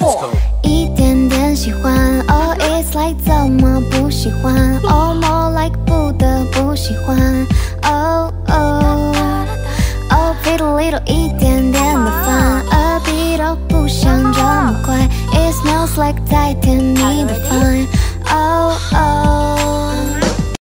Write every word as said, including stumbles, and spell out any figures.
一点点喜欢 Oh it's like 怎么不喜欢 Oh more like 不得不喜欢 Oh oh Oh pretty little 一点点的烦，耳鼻都不想这么快 It smells like 在天